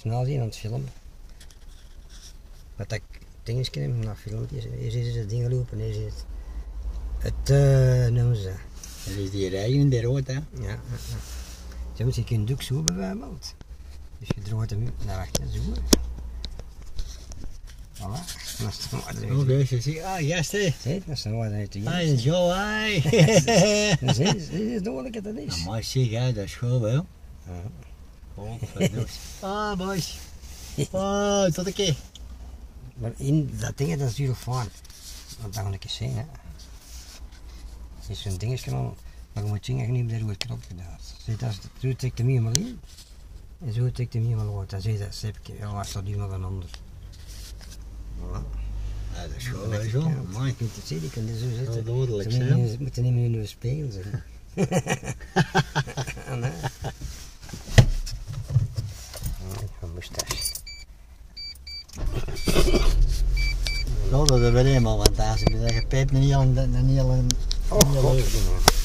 snel zien aan het filmen. Wat ik dingen ken naar filmpjes, is het ding gelopen, is het noemen ze. Dat is die rij in de rood, hè? Ja. Soms je kunt ook zo bijvoorbeeld. Dus je draait hem naar achter zo. Voilà. En dat is dan wat Oh, dus je ziet, gasten. Zie, dat is dan wat uit de Hi, Joe, hi. Dat is dodelijk dat is. Nou, mooi zeg, hè, dat is goed, wel. Ja. Oh, verdoos. Boys. Oh, tot een keer. Maar in dat ding, dat is natuurlijk fijn. Want dat ga ik eens zien, hè. Het is zo'n dingetje al, maar je moet zien dat je niet op de rode knop gedaan. Zie, dat is, zo trekt hem helemaal in. En zo trekt hem helemaal uit. Dan zie je dat stipje, ja, waar staat iemand dan anders. Voilà. Ja, dat is goed, hè, zo. Mooi. Je kunt het zien, je kunt er zo zitten. Zo dodelijk, Ze hè. moeten niet meer in de speel zitten. Nee. Een moustache. Zo, dat is weer helemaal fantastisch. Je pijpt niet al een... Oh, god.